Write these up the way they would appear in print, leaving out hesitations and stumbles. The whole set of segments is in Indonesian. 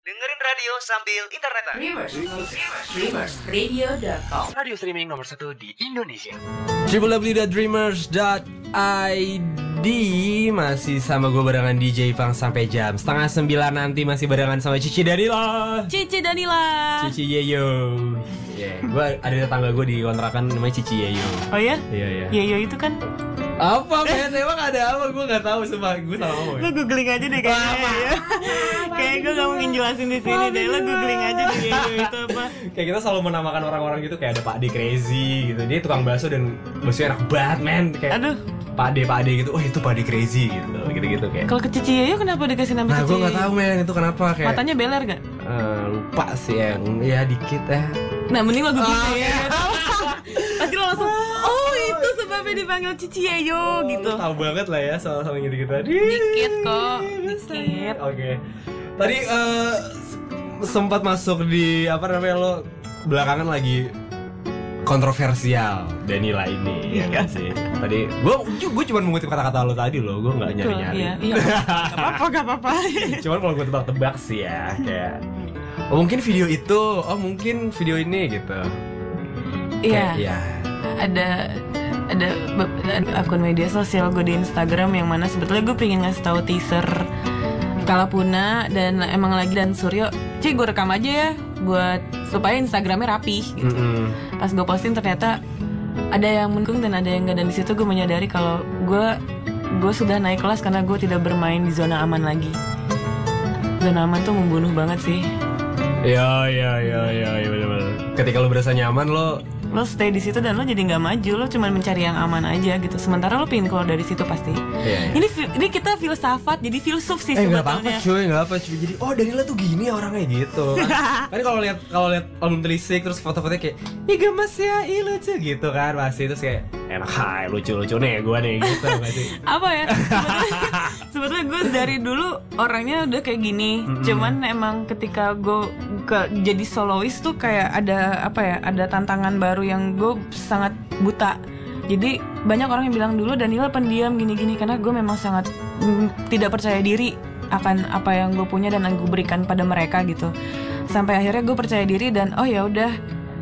Dengerin radio sambil internetan. Dreamers.radio.com. Radio streaming nomor 1 di Indonesia. www.dreamers.id. Masih sama gue barengan DJ Ipang sampai jam 8:30 nanti. Masih barengan sama Cici Danila. Cici Yeyo. Gue ada tetangga gue di kontrakan namanya Cici Yeyo. Oh ya? Iya. Yeyo itu kan Apa? Emang ada apa? Gue gak tahu, sumpah. Gue salah ngomong. lo googling aja deh kayaknya ya. Kayak gue gak mungkin jelasin di sini deh. Lo googling aja deh Yeyo itu apa. Kayak kita selalu menamakan orang-orang gitu. Kayak ada Pak D Crazy gitu. Dia tukang bakso dan baksonya enak banget, men. Kayak Aduh, Pak D gitu. Oh itu Pak D Crazy gitu. Gitu kayak. kalau ke Cici Yeyo kenapa dikasih nama Nah Cici gue Yeyo? gak tahu, men. Itu kenapa kayak Matanya beler gak? lupa sih ya dikit ya. Nah mending lo googling ya. Pasti lo langsung, oh itu sebabnya dipanggil Cici Yeyo gitu. Tahu banget lah ya soal gitu tadi. Dikit kok, dikit. Oke. Tadi sempat masuk di apa namanya lo belakangan lagi kontroversial Danila ini ya kan sih. Tadi gue cuma mengutip kata-kata lo tadi lo, gue nggak nyari-nyari. Iya. Gak apa-apa. Cuman kalau gue tebak-tebak sih ya kayak mungkin video itu, mungkin video ini gitu. Iya. Iya. Ada akun media sosial gue di Instagram yang mana sebetulnya gue pengen ngasih tahu teaser Kalapuna dan emang lagi dan Suryo, gue rekam aja ya buat supaya Instagramnya rapih gitu. Pas gue posting ternyata ada yang mendukung dan ada yang enggak, dan di situ gue menyadari kalau gue sudah naik kelas karena gue tidak bermain di zona aman lagi. Zona aman tuh membunuh banget sih. Iya benar-benar. Ketika lo berasa nyaman lo stay di situ dan lo jadi nggak maju, lo cuma mencari yang aman aja gitu. Sementara lo pengen keluar dari situ pasti. Iya. Ini kita filsafat, jadi filsuf sih nggak apa-apa sebetulnya. cuy. Jadi Danila tuh gini orangnya gitu. Kan kalau lihat album telisik terus foto-fotonya kayak ih gemes ya, ih lucu gitu kan pasti, terus kayak enak hai lucu-lucu nih gue nih gitu pasti. Apa ya? Sebetulnya gue dari dulu orangnya udah kayak gini. Cuman emang ketika gue jadi solois tuh kayak ada tantangan baru yang gue sangat buta. Jadi banyak orang yang bilang dulu Danila pendiam gini-gini karena gue memang sangat tidak percaya diri akan apa yang gue punya dan yang gue berikan pada mereka gitu. Sampai akhirnya gue percaya diri dan oh ya udah,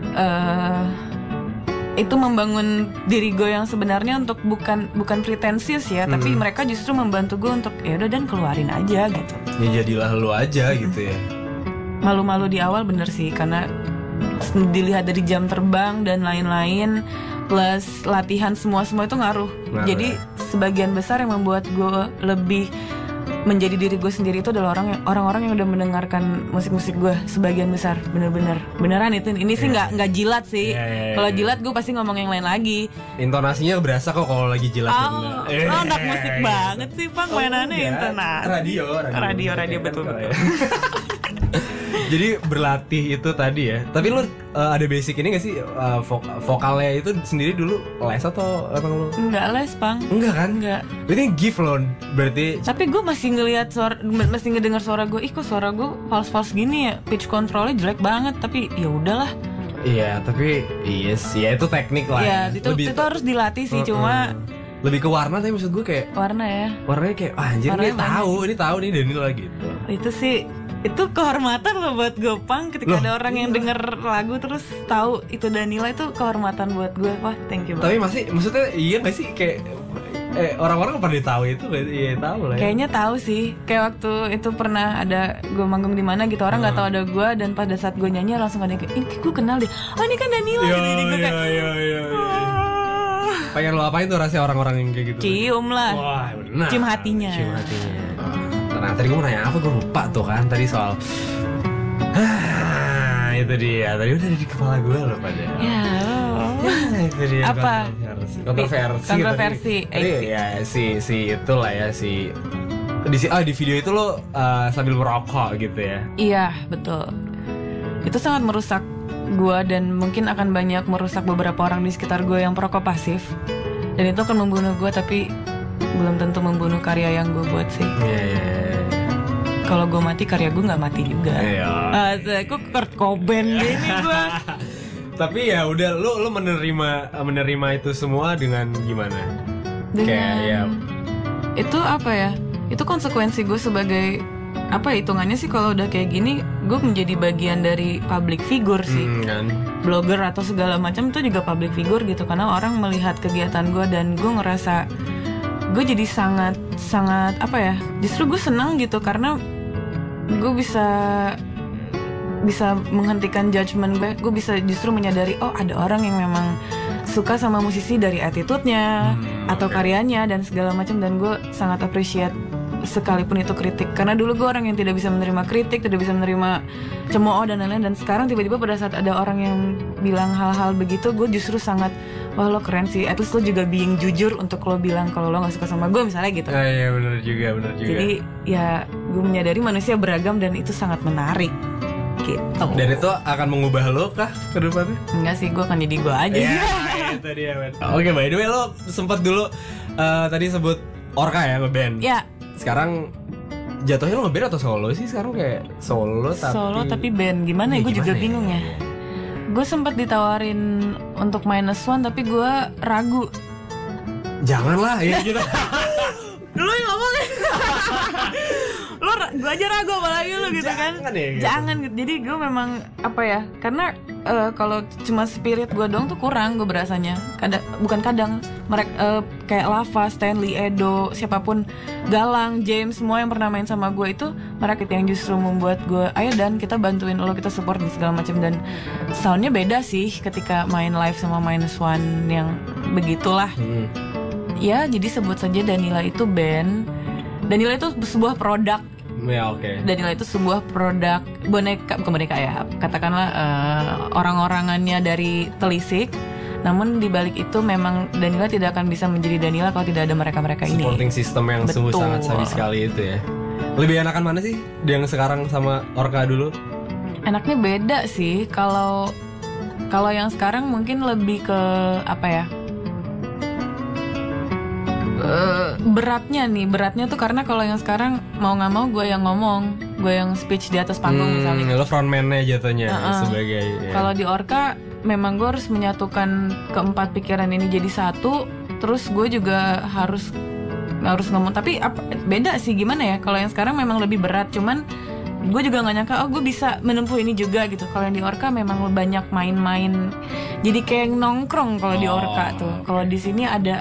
itu membangun diri gue yang sebenarnya untuk bukan pretensius ya, tapi mereka justru membantu gue untuk ya udah dan keluarin aja gitu. Ya jadilah lu aja gitu ya. Malu-malu di awal bener sih karena dilihat dari jam terbang dan lain-lain plus latihan semua itu ngaruh. Jadi sebagian besar yang membuat gue lebih menjadi diri gue sendiri itu adalah orang-orang yang udah mendengarkan musik-musik gue. Sebagian besar beneran itu. Ini sih nggak jilat sih. Kalau jilat gue pasti ngomong yang lain lagi. Intonasinya berasa kok kalau lagi jilat. Lo anak musik banget sih Pang, mainannya intonasi. Radio betul. Jadi berlatih itu tadi ya. Tapi lu ada basic ini gak sih, vokalnya itu sendiri dulu les atau emang lu? Enggak les Pang. Enggak kan? Enggak. Berarti gift loh. Berarti. Tapi gue masih ngelihat masih ngedengar suara gue. Kok suara gue false gini ya? Pitch controlnya jelek banget. Tapi ya udahlah. Iya, tapi yes, ya itu teknik lah. Iya, itu harus dilatih sih. Cuma lebih ke warna, tapi maksud gue kayak warna ya. Warnanya kayak anjir ini tahu nih Danila gitu. Itu sih, itu kehormatan loh buat gue Pang. Ketika ada orang yang denger lagu terus tahu itu Danila, itu kehormatan buat gue. Wah, thank you banget. Tapi maksudnya iya nggak sih kayak orang-orang pada tahu itu? Iya tahu lah. Kayaknya tahu sih. Kayak waktu itu pernah ada gue manggung di mana gitu, orang nggak tahu ada gue, dan pada saat gue nyanyi langsung ada kayak, ini gue kenal deh. Oh ini kan Danila. Jadi gue kayak pengen lo apain tuh rahasia orang-orang yang kayak gitu? Cium lah. Wah benar. Cium hatinya. Nah tadi gue mau nanya apa, gue lupa tuh kan tadi soal itu dia, tadi udah di kepala gue loh pada. Ya itu dia. Apa? Kontroversi. Ya si itulah ya di video itu lo sambil merokok gitu ya. Iya betul. Itu sangat merusak gue dan mungkin akan banyak merusak beberapa orang di sekitar gue yang perokok pasif. Dan itu akan membunuh gue, tapi belum tentu membunuh karya yang gue buat sih. Kalau gue mati, karya gue nggak mati juga. Aku Kurt Cobain gini gue. Tapi ya udah, lo menerima itu semua dengan gimana? Itu apa ya? Itu konsekuensi gue sebagai apa hitungannya sih kalau udah kayak gini gue menjadi bagian dari public figure sih. Kan. Blogger atau segala macam itu juga public figure gitu, karena orang melihat kegiatan gue dan gue ngerasa gue jadi sangat apa ya, justru gue senang gitu karena gue bisa menghentikan judgement gue bisa justru menyadari oh ada orang yang memang suka sama musisi dari attitude-nya atau karyanya dan segala macam, dan gue sangat appreciate sekalipun itu kritik, karena dulu gue orang yang tidak bisa menerima kritik, tidak bisa menerima cemooh dan lain-lain, dan sekarang tiba-tiba pada saat ada orang yang bilang hal-hal begitu gue justru sangat wah lo keren sih, at least lo juga being jujur untuk lo bilang kalau lo gak suka sama gue misalnya gitu. Iya benar juga. Jadi ya gue menyadari manusia beragam dan itu sangat menarik gitu. Dan itu akan mengubah lo kah ke depannya? Enggak sih, gue akan jadi gue aja. Itu dia men. Oke, by the way lo sempat dulu tadi sebut Orca ya ngeband. Ya. Sekarang jatuhnya lo ngeband atau solo sih? Sekarang kayak solo tapi band. Gimana ya? Gue juga bingung ya. Gue sempat ditawarin untuk -1 tapi gue ragu. Janganlah ya gitu. Lo yang ngomongin. Gue aja ragu apalagi lo gitu kan. Jangan gitu. Jadi gue memang apa ya, karena kalau cuma spirit gue doang tuh kurang gue berasanya. Kadang mereka kayak Lava, Stanley, Edo, siapapun, Galang, James, semua yang pernah main sama gue itu mereka yang justru membuat gue ayo dan kita bantuin lo, kita support dan segala macam. Dan soundnya beda sih ketika main live sama -1 yang begitulah. Ya jadi sebut saja Danila itu band. Danila itu sebuah produk. Ya oke. Danila itu sebuah produk bukan boneka ya, katakanlah orang-orangannya dari Telisik. Namun di balik itu memang Danila tidak akan bisa menjadi Danila kalau tidak ada mereka-mereka ini. Supporting system yang sungguh sangat sadis sekali itu ya. Lebih enakan mana sih yang sekarang sama Orca dulu? Enaknya beda sih. Kalau yang sekarang mungkin lebih ke apa ya? Beratnya tuh karena kalau yang sekarang mau nggak mau gue yang ngomong, gue yang speech di atas panggung misalnya. Lo frontman-nya jatuhnya sebagai. Ya. Kalau di Orca memang gue harus menyatukan keempat pikiran ini jadi satu, terus gue juga harus ngomong. Tapi beda sih gimana ya? Kalau yang sekarang memang lebih berat, cuman gue juga nggak nyangka gue bisa menempuh ini juga gitu. Kalau yang di Orca memang banyak main-main, jadi kayak nongkrong kalau di Orca tuh. Kalau di sini ada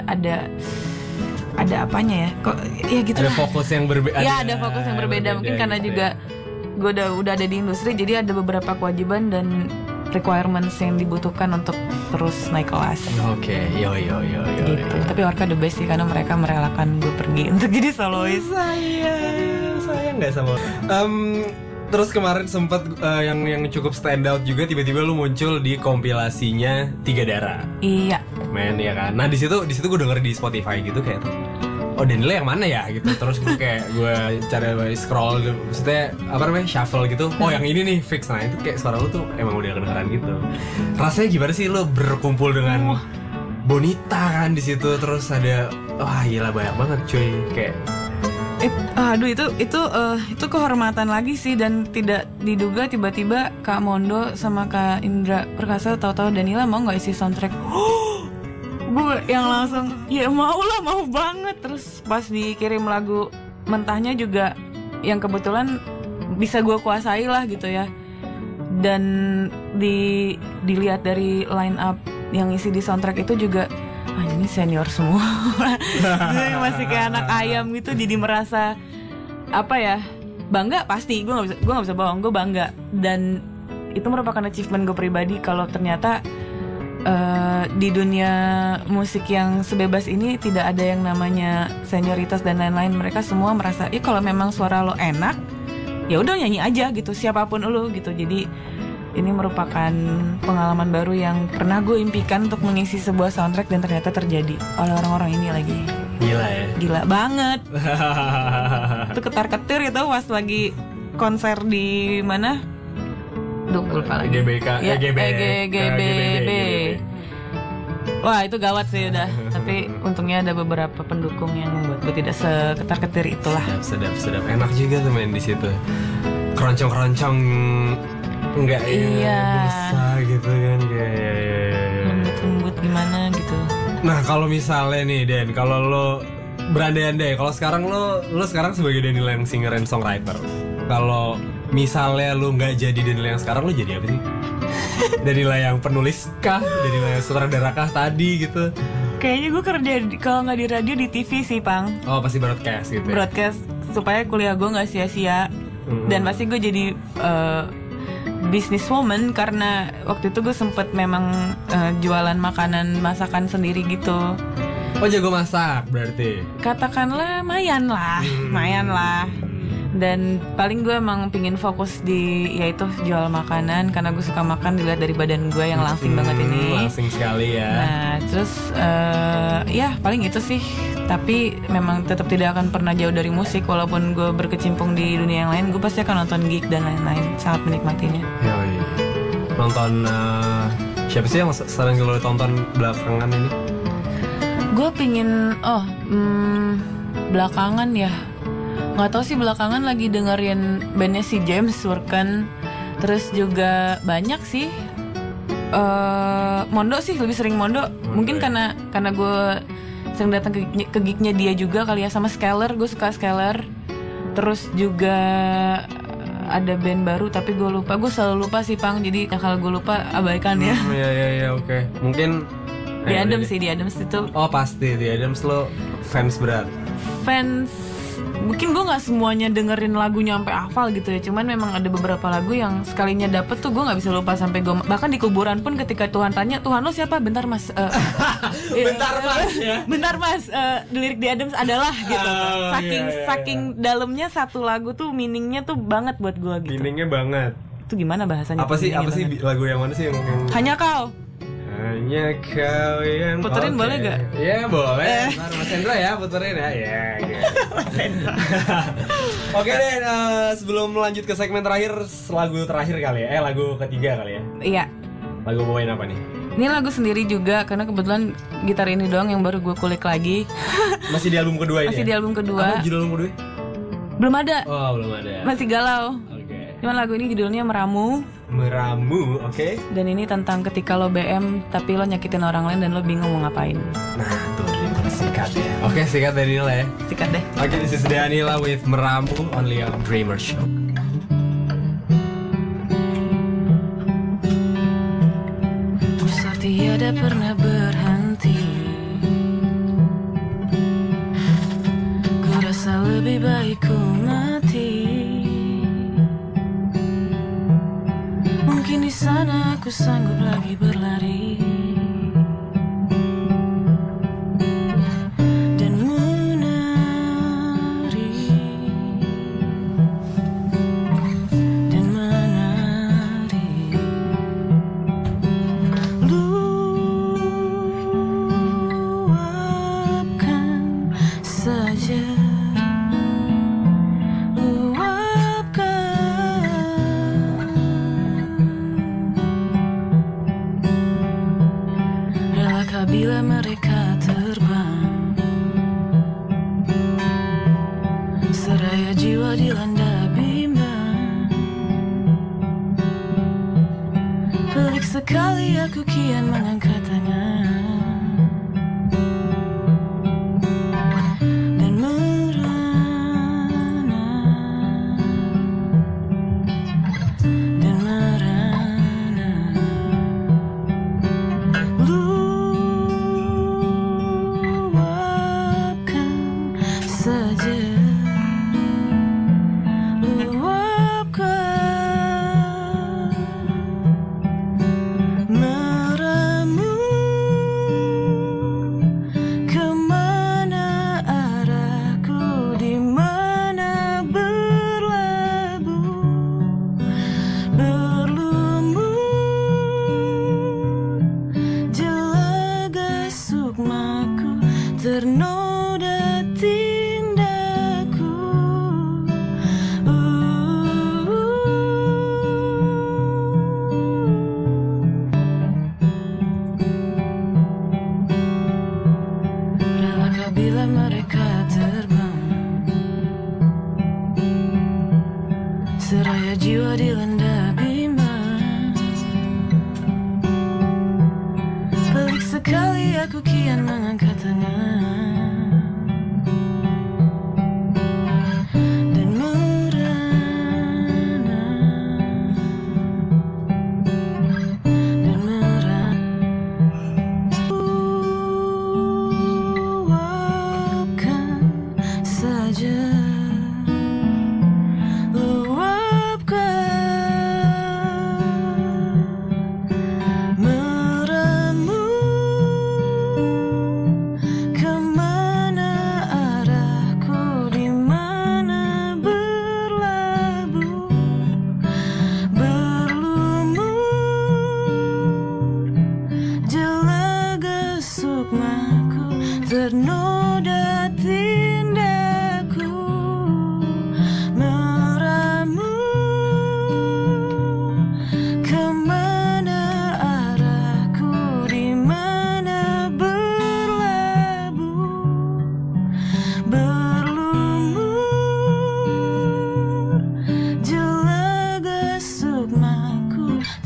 apanya ya? Kok ya gitu. Ada fokus yang berbeda. Ya ada fokus yang berbeda. Mungkin karena gitu juga gue udah ada di industri, jadi ada beberapa kewajiban dan requirements yang dibutuhkan untuk terus naik kelas. Oke, yo. Gitu. Tapi Orca the best sih karena mereka merelakan gue pergi untuk jadi solois. Saya nggak sama. Terus kemarin sempat yang cukup stand out juga, tiba-tiba lu muncul di kompilasinya Tiga Darah. Iya. Men ya kan. Nah di situ gue denger di Spotify gitu kayak oh Danila yang mana ya gitu. Terus gue cari scroll, maksudnya shuffle gitu. Oh yang ini nih fix. Nah itu kayak suara lu tuh emang udah kedengeran gitu. Rasanya gimana sih lu berkumpul dengan Bonita kan di situ, terus ada wah gila banyak banget cuy kayak. Itu kehormatan lagi sih, dan tidak diduga tiba-tiba Kak Mondo sama Kak Indra Perkasa tahu-tahu Danila mau nggak isi soundtrack. Gue yang langsung ya mau banget. Terus pas dikirim lagu mentahnya juga yang kebetulan bisa gue kuasai lah gitu ya, dan dilihat dari line up yang isi di soundtrack itu juga ini senior semua. Jadi masih kayak anak ayam gitu, jadi merasa apa ya, bangga pasti. Gue nggak bisa bohong, gue bangga, dan itu merupakan achievement gue pribadi kalau ternyata di dunia musik yang sebebas ini tidak ada yang namanya senioritas dan lain-lain. Mereka semua merasa kalau memang suara lo enak ya udah nyanyi aja gitu, siapapun lo gitu. Jadi ini merupakan pengalaman baru yang pernah gue impikan untuk mengisi sebuah soundtrack dan ternyata terjadi oleh orang-orang ini lagi. Gila ya? Gila banget. Itu ketar-ketir itu pas lagi konser di mana? Duh, lupa lagi. GBB. Wah, itu gawat sih udah. Tapi untungnya ada beberapa pendukung yang membuat gue tidak seketar-ketir itulah. Sedap. Enak juga tuh main di situ. Keroncong-keroncong. Enggak bisa gitu kan kayak lembut gimana gitu. Nah kalau misalnya nih Den, kalau lo berandai-andai kalau sekarang lo sekarang sebagai Danila yang singer and songwriter. Kalau misalnya lo nggak jadi Danila yang sekarang, lo jadi apa sih? Danila yang penulis kah? Danila yang sutradara kah tadi gitu? Kayaknya gue kerja kalau nggak di radio di TV sih, Pang. Oh, pasti broadcast gitu ya? Broadcast supaya kuliah gue nggak sia-sia. Dan pasti gue jadi businesswoman karena waktu itu gue sempet memang jualan masakan sendiri gitu. Oh, jago masak berarti? Katakanlah lumayan lah. Dan paling gue emang pingin fokus di yaitu jual makanan karena gue suka makan, dilihat dari badan gue yang langsing banget ini. Langsing sekali ya. Nah terus ya paling itu sih. Tapi memang tetap tidak akan pernah jauh dari musik. Walaupun gue berkecimpung di dunia yang lain, gue pasti akan nonton gig dan lain-lain. Sangat menikmatinya. Yoi. Nonton siapa sih yang sering lo tonton belakangan ini? Gue pingin belakangan ya, nggak tahu sih, belakangan lagi dengerin bandnya si James Surken. Terus juga banyak sih Mondo sih, lebih sering Mondo. Mungkin karena gue sering datang ke gignya dia juga kali ya, sama Skeller, gue suka Skeller. Terus juga ada band baru tapi gue lupa, gue selalu lupa sih Pang. Jadi kalau gue lupa abaikan ya. Iya oke. Mungkin The Adams itu. Oh pasti The Adams, lo fans berat. Fans, mungkin gue nggak semuanya dengerin lagunya sampai hafal gitu ya. Cuman memang ada beberapa lagu yang sekalinya dapet tuh gue nggak bisa lupa sampai gue bahkan di kuburan pun ketika Tuhan tanya, Tuhan lo siapa? Bentar mas. Bentar mas. Lirik The Adams adalah gitu. Saking dalamnya satu lagu tuh meaningnya tuh banget buat gue gitu. Meaningnya banget. Itu gimana bahasanya? Apa sih lagu yang mana sih yang... Hanya Kau. Hanya kau yang... Puterin boleh gak? Ya boleh. Mas Hendra ya puterin ya. Ya gitu. Oke deh, sebelum lanjut ke segmen terakhir, lagu terakhir kali ya. Lagu ketiga kali ya. Iya. Lagu bawain apa nih? Ini lagu sendiri juga karena kebetulan gitar ini doang yang baru gue kulik lagi. Masih di album kedua ini? Masih di album kedua. Apa judul album kedua? Belum ada. Oh belum ada. Masih galau. Cuman lagu ini judulnya Meramu, oke. Dan ini tentang ketika lo BM tapi lo nyakitin orang lain dan lo bingung mau ngapain. Nah tuh, sikat ya. Oke, sikat dari Danila ya. Sikat deh. Oke, this is Danila with Meramu only on Dreamer Show. Usah tiada pernah berhenti. Ku rasa lebih baik ku mati. Mungkin di sana aku sanggup lagi berlari dan menari luapkan saja. Bila mereka terbang, seraya jiwa dilanda bimbang. Pelik sekali aku kian mengangkat tangan dan merana dan merana. Ternoda tindaku. Relakah bila mereka terbang, seraya jiwa dilanda bimbang. Pelik sekali aku kian mengangkat tangan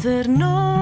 ternoda.